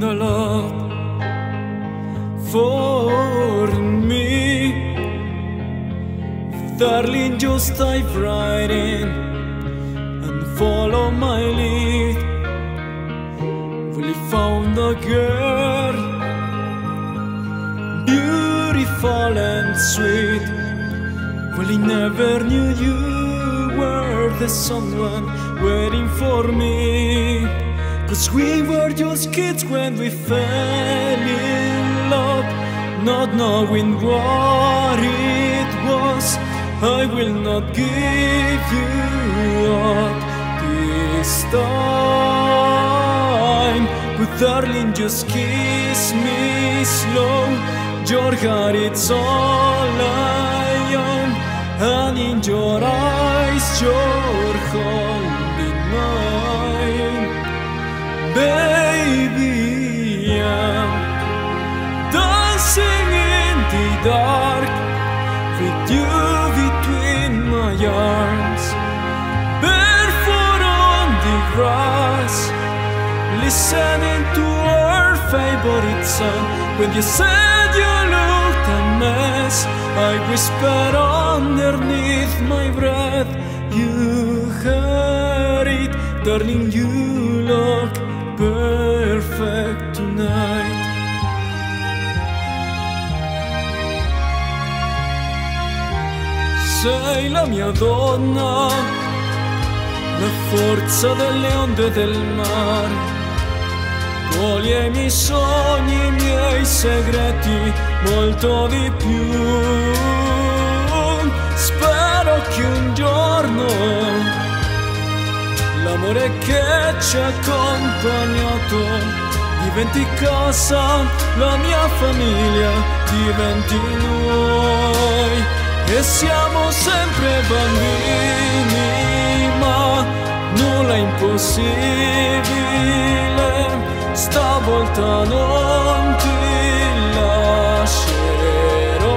a love for me. Darling, just dive right in and follow my lead. Well, he found a girl, beautiful and sweet. Well, he never knew you were the someone waiting for me. 'Cause we were just kids when we fell in love, not knowing what it was. I will not give you up this time. But darling, just kiss me slow. Your heart, it's all I own, and in your eyes, you're holding mine. Baby, I'm dancing in the dark with you between my arms, barefoot on the grass, listening to our favorite song. When you said you looked a mess, I whispered underneath my breath, you heard it. Darling, you look perfect tonight. Sei la mia donna, la forza delle onde del mare. Cogli i miei sogni, i miei segreti, molto di più. Spero che un giorno l'amore che ci ha accompagnato diventi casa, la mia famiglia diventi noi. E siamo sempre bambini, ma nulla è impossibile. Stavolta non ti lascerò.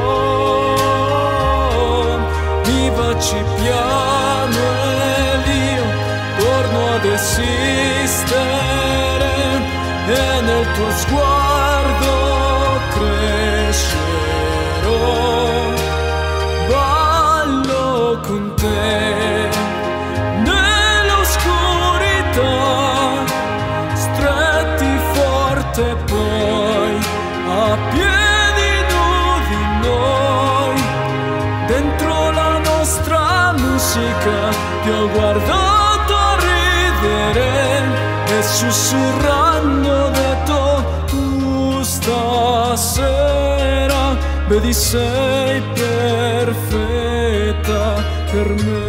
Mi baci piano ed io torno ad esistere, e nel tuo sguardo crescerò. Ballo con te nell'oscurità, stretti forte, poi a piedi nudi noi. Dentro la nostra musica ti ho guardato ridere e sussurrando ho detto, tu stasera vedi sei perfetta per me.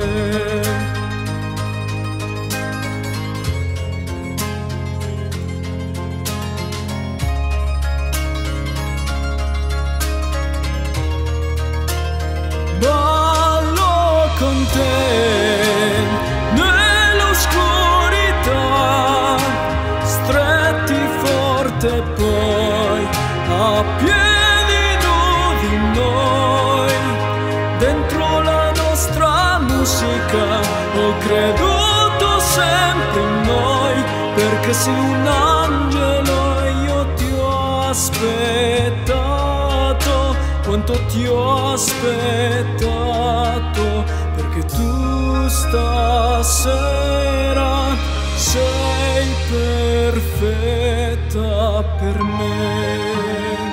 Ballo con te nell'oscurità, stretti forte, poi a piedi nudi noi. Dentro la nostra musica ho creduto sempre in noi, perché sei un angelo e io ti ho aspettato. Quanto ti ho aspettato, perché tu stasera sei perfetta per me.